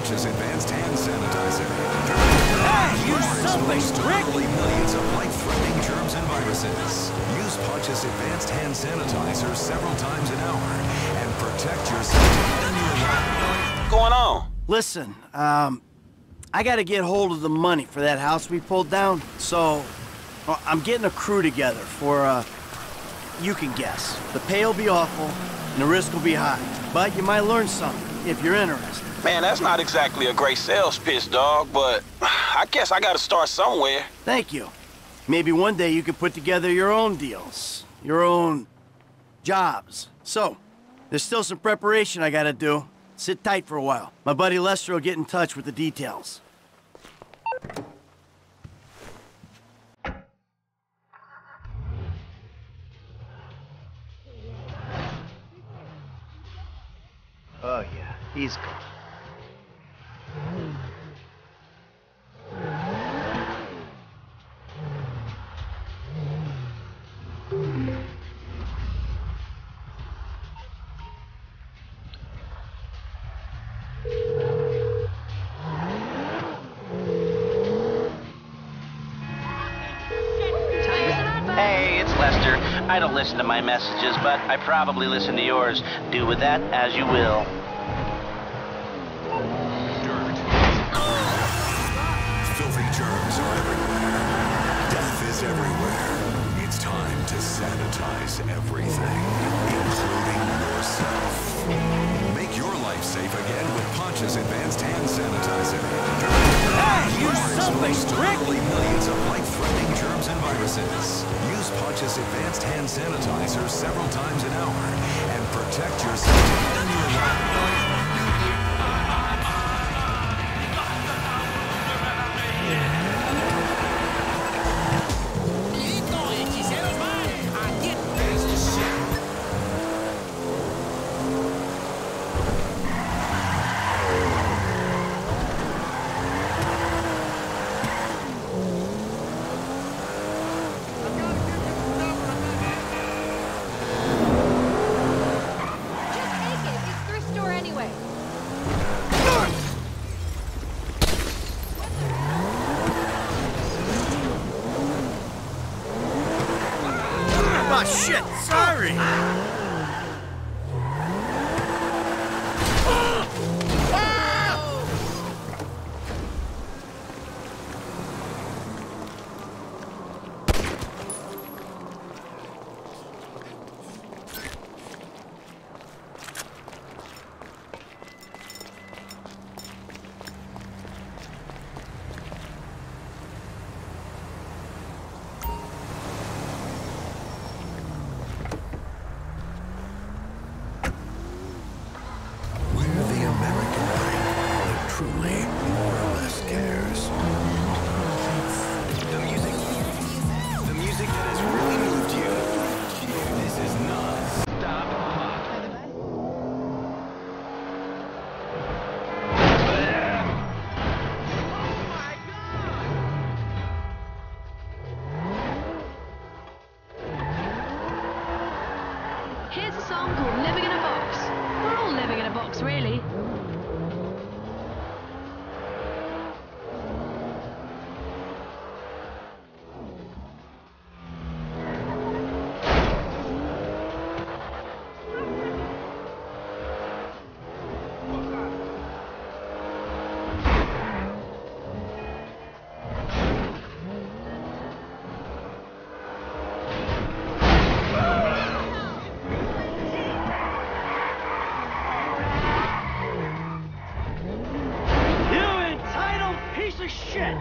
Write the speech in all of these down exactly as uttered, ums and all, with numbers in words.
Ponch's advanced hand sanitizer. Hey, use something, Rick! Millions of life-threatening germs and viruses. Use Ponch's advanced hand sanitizer several times an hour and protect yourself and your life. What's going on? Listen, um, I gotta get hold of the money for that house we pulled down, so well, I'm getting a crew together for, uh, you can guess. The pay will be awful, and the risk will be high, but you might learn something if you're interested. Man, that's not exactly a great sales pitch, dog, but I guess I gotta start somewhere. Thank you. Maybe one day you could put together your own deals, your own jobs. So, there's still some preparation I gotta do. Sit tight for a while. My buddy Lester will get in touch with the details. Oh yeah, he's good. Hey, it's Lester. I don't listen to my messages, but I probably listen to yours. Do with that as you will. Dirt. Filthy germs are everywhere. Death is everywhere. It's time to sanitize everything, including yourself. Make your life safe again with Ponch's advanced hand sanitizer. Hey, use something, Rick! Millions of life-threatening germs and viruses. Use Ponch's advanced hand sanitizer several times an hour and protect yourself and your life. Oh, shit! Sorry! Here's a song called Living in a Box. We're all living in a box, really. Shit!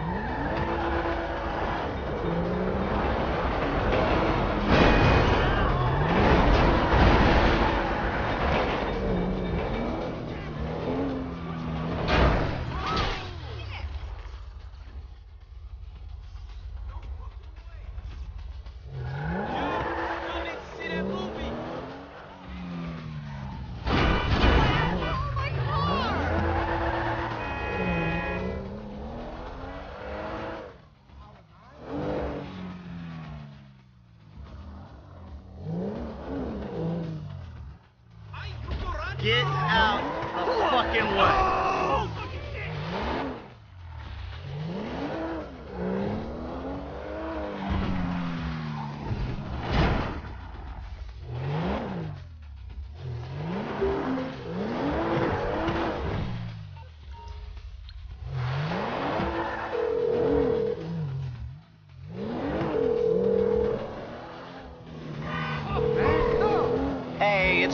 Get out the fucking way!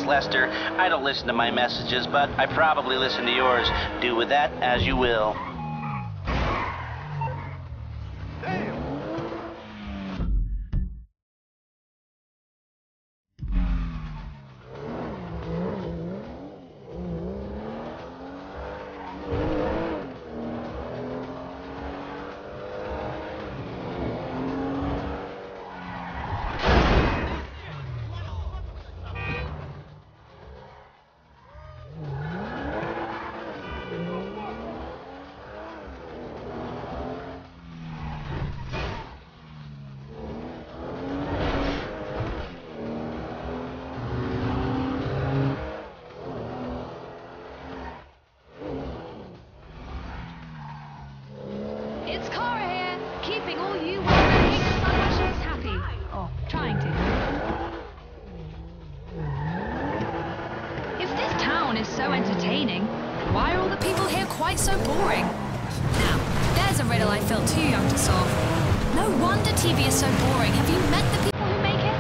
Lester. I don't listen to my messages, but I probably listen to yours. Do with that as you will. So boring. Now, there's a riddle I feel too young to solve. No wonder T V is so boring. Have you met the people who make it?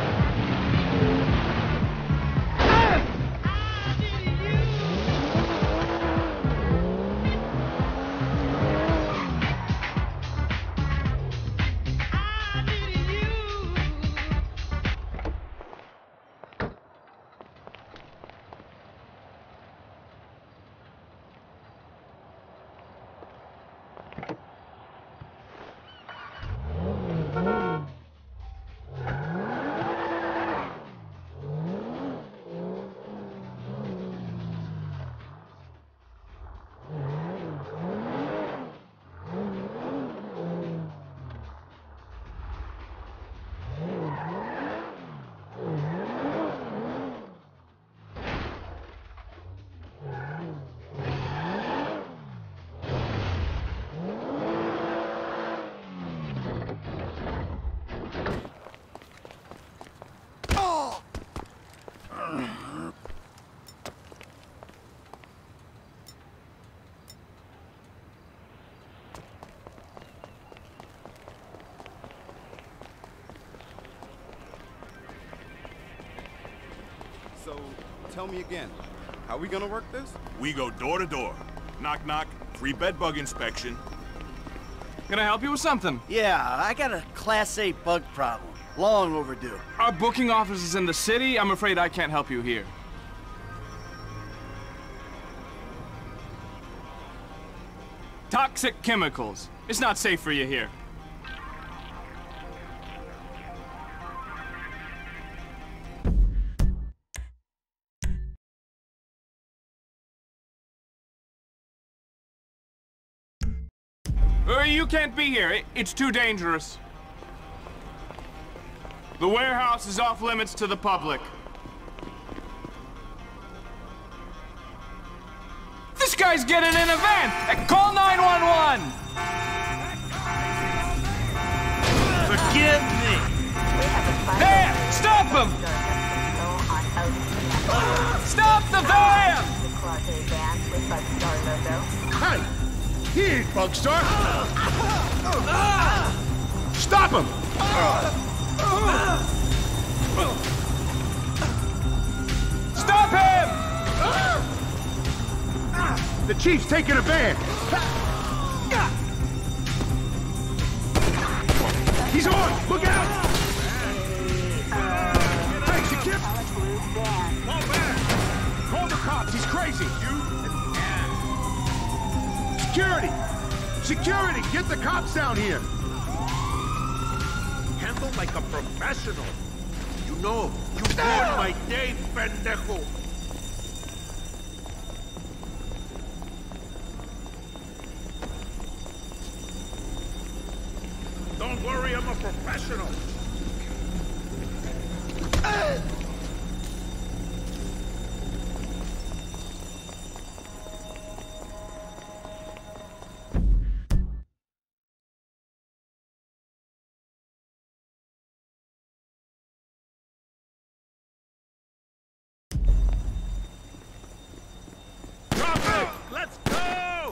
So, tell me again, how are we gonna work this? We go door to door. Knock, knock, free bed bug inspection. Can I help you with something? Yeah, I got a Class A bug problem. Long overdue. Our booking office is in the city. I'm afraid I can't help you here. Toxic chemicals. It's not safe for you here. Uh, you can't be here. It, it's too dangerous. The warehouse is off limits to the public. This guy's getting in a van! Uh, call nine one one! Forgive me! There! Stop him! Stop the van! Hey! He ain't Rockstar! Stop him! Stop him! The chief's taking a van! He's on! Look out! Hey, secure! Fall back! Call the cops, he's crazy! Security! Security! Get the cops down here! Handle like a professional! You know, you ruined my day, pendejo! Don't worry, I'm a professional! Let's go!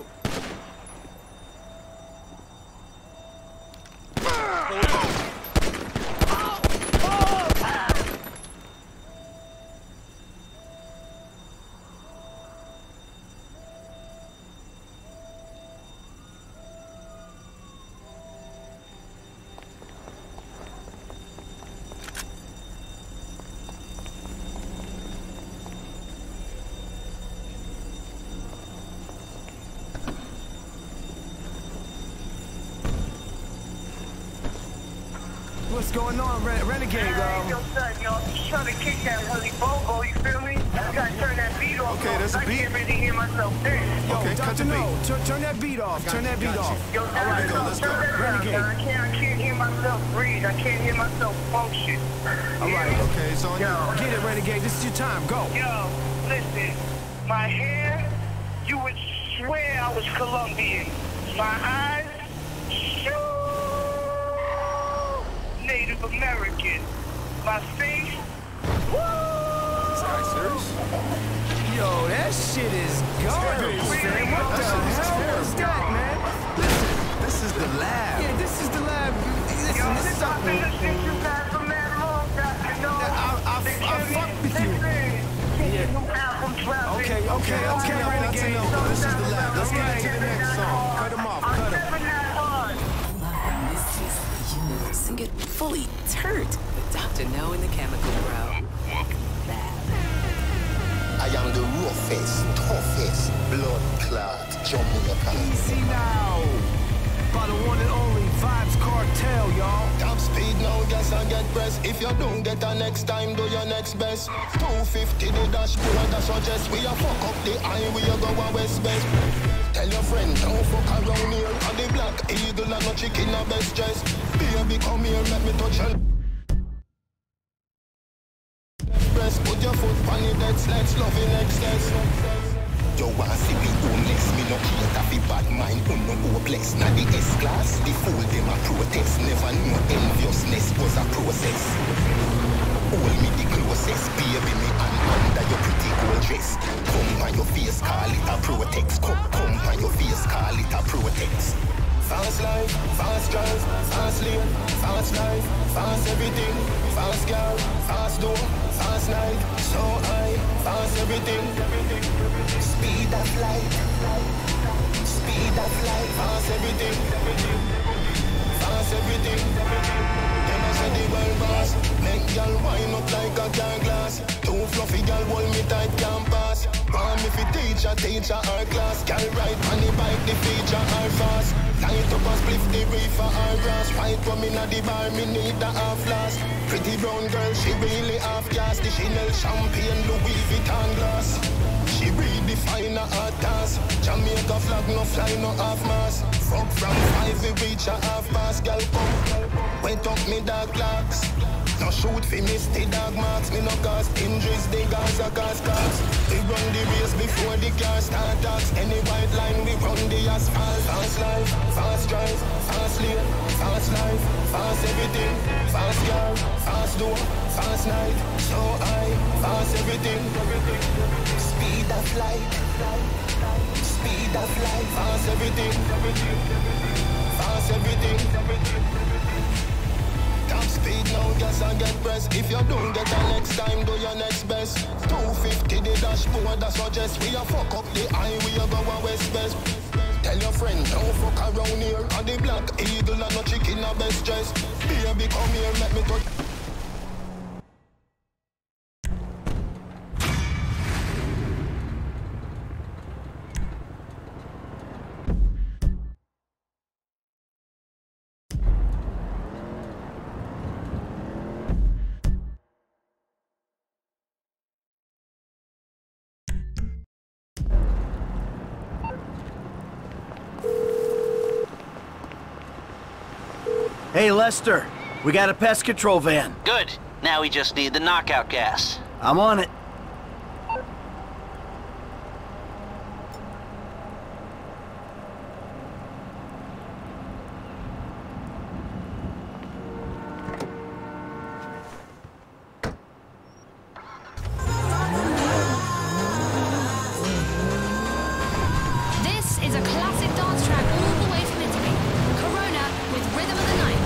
what's going on, Ren Renegade? Um, yo, son, yo, I'm trying to kick that Willy Bobo, you feel me? I gotta turn that beat off. Okay, that's a beat. I can't really hear myself think. Yo, Okay, cut Doctor the No, beat. turn, turn that beat off. Got turn you, that beat got off. you. Yo, All right, go, let's go. turn that down, Renegade. son. I can't, I can't hear myself breathe. I can't hear myself function. All right, Okay, it's on you. Yo. get it, Renegade. This is your time. Go. Yo, listen, my hair, you would swear I was Colombian. My eyes, shoo, Native American. My face, woo! Sorry, serious? Yo, that shit is garbage, man. What That the shit is hell terrible. was that, man? Listen, This is the lab. yeah, this is the lab. Listen, Yo, this is this I've been something. listening to you guys for mad long, Doctor No. I- I- They I tell me, fuck with you. listen, Yeah. new album dropping. Okay, okay, That's okay, enough, that's Renegade. enough. This is the lab. Let's get Okay. into the next song. Cut him off, I'm cut him. stepping that hard. And get fully turned with Doctor No and the Chemical Bro. I am the roughest, toughest, blood clot, Jamaican. Easy now. By the one and only Vibes Cartel, y'all. Top speed now, guess I get press. If you don't get a next time, do your next best. two fifty the dashboard, that suggest we a fuck up the highway, you go a west best. Tell your friend, don't fuck around here. And the black eagle and no chicken a best dress. Baby, come here, let me touch you. Press, put your foot on the dead let's love in excess. You want see me homeless, me no cater fi bad mind, who no hopeless. Now the S-class, the fool them a protest. Never knew enviousness was a process. Hold me the closest, baby, me and under your pretty gold dress. Come on your face, call it a protex. Come, come on your face, call it a protex. Fast life, fast drive, fast lane, fast life, fast everything. Fast girl, fast door, fast night, so high, fast everything. Speed of light, speed of light, fast everything. Fast everything. Them a say the world boss, make y'all wind up like a car glass. Too fluffy girl hold me tight, can't pass. Want me fi teacher, teacher her class. Girl ride on the bike, the feature her fast. Light up a spliff, the reefer her grass. White rum inna the bar, me need a half glass. Pretty brown girl, she really half gas. The Chanel champagne, Louis Vuitton glass. She redefine her hard task. Jamaica flag no fly, no half mass. Fuck from five, we reach a half pass. Girl come, wet up me dark locks. No shoot fi miss the dog marks. Me no cause injuries, the guys are cause cars. We run the race before the car start talks. Any white line, we run the asphalt. Fast life, fast drive, fast lane, fast life, fast everything. Fast girl, fast door, fast night, so high, fast everything. Speed of light, speed of light, fast everything. Fast everything. Top speed now, guess I get press. If you don't get a next time, do your next best. two fifty the dashboard, that suggest we a fuck up the highway, you go a west best. Tell your friend, don't fuck around here. And the black eagle and no chicken a best dress. Baby, come here, let me touch. Hey, Lester. We got a pest control van. Good. Now we just need the knockout gas. I'm on it. This is a classic dance track all the way from Italy. Corona with Rhythm of the Night.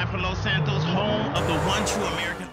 flying for Los Santos, home of the one true American